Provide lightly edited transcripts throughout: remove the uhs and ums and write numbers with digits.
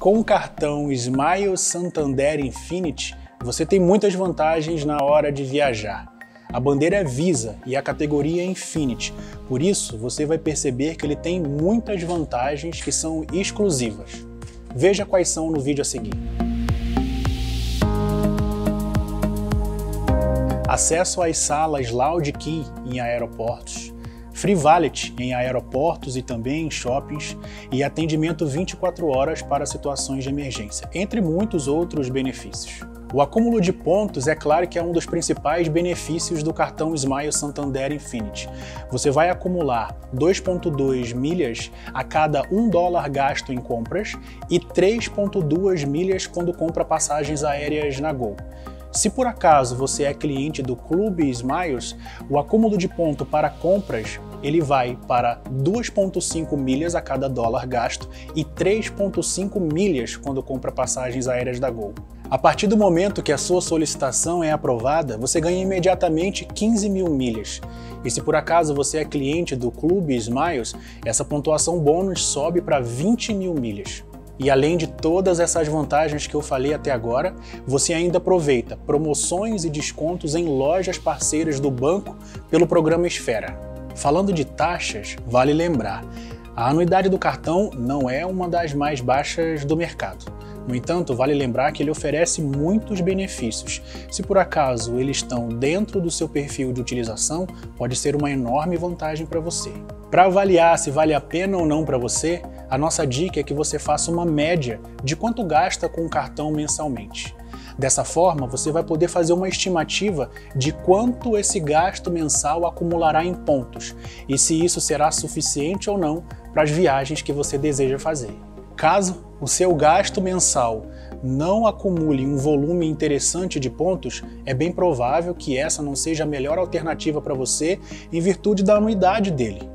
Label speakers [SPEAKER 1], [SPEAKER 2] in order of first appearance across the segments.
[SPEAKER 1] Com o cartão Smile Santander Infinity, você tem muitas vantagens na hora de viajar. A bandeira é Visa e a categoria é Infinity, por isso você vai perceber que ele tem muitas vantagens que são exclusivas. Veja quais são no vídeo a seguir. Acesso às salas Loud Key em aeroportos, Free Valet em aeroportos e também em shoppings e atendimento 24 horas para situações de emergência, entre muitos outros benefícios. O acúmulo de pontos é claro que é um dos principais benefícios do cartão Smile Santander Infinity. Você vai acumular 2,2 milhas a cada $1 gasto em compras e 3,2 milhas quando compra passagens aéreas na Gol. Se por acaso você é cliente do Clube Smiles, o acúmulo de ponto para compras ele vai para 2,5 milhas a cada $1 gasto e 3,5 milhas quando compra passagens aéreas da Gol. A partir do momento que a sua solicitação é aprovada, você ganha imediatamente 15 mil milhas. E se por acaso você é cliente do Clube Smiles, essa pontuação bônus sobe para 20 mil milhas. E além de todas essas vantagens que eu falei até agora, você ainda aproveita promoções e descontos em lojas parceiras do banco pelo programa Esfera. Falando de taxas, vale lembrar, a anuidade do cartão não é uma das mais baixas do mercado. No entanto, vale lembrar que ele oferece muitos benefícios. Se por acaso eles estão dentro do seu perfil de utilização, pode ser uma enorme vantagem para você. Para avaliar se vale a pena ou não para você, a nossa dica é que você faça uma média de quanto gasta com o cartão mensalmente. Dessa forma, você vai poder fazer uma estimativa de quanto esse gasto mensal acumulará em pontos e se isso será suficiente ou não para as viagens que você deseja fazer. Caso o seu gasto mensal não acumule um volume interessante de pontos, é bem provável que essa não seja a melhor alternativa para você em virtude da anuidade dele.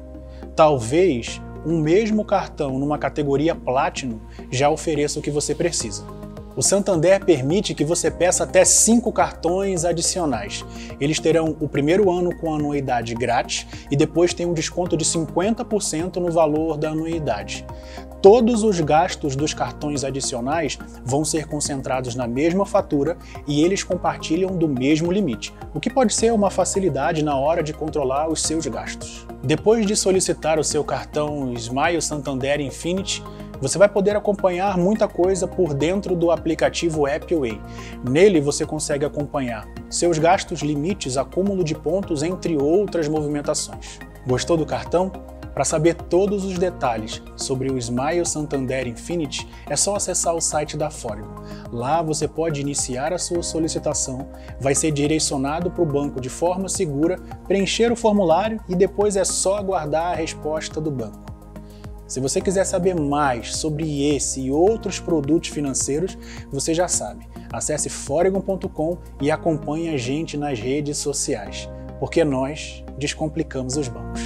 [SPEAKER 1] Talvez um mesmo cartão numa categoria Platinum já ofereça o que você precisa. O Santander permite que você peça até 5 cartões adicionais. Eles terão o primeiro ano com anuidade grátis e depois tem um desconto de 50% no valor da anuidade. Todos os gastos dos cartões adicionais vão ser concentrados na mesma fatura e eles compartilham do mesmo limite, o que pode ser uma facilidade na hora de controlar os seus gastos. Depois de solicitar o seu cartão Smile Santander Infinity, você vai poder acompanhar muita coisa por dentro do aplicativo Apple. Nele você consegue acompanhar seus gastos, limites, acúmulo de pontos, entre outras movimentações. Gostou do cartão? Para saber todos os detalhes sobre o Smile Santander Infinity, é só acessar o site da Forigo. Lá você pode iniciar a sua solicitação, vai ser direcionado para o banco de forma segura, preencher o formulário e depois é só aguardar a resposta do banco. Se você quiser saber mais sobre esse e outros produtos financeiros, você já sabe, acesse forigon.com e acompanhe a gente nas redes sociais, porque nós descomplicamos os bancos.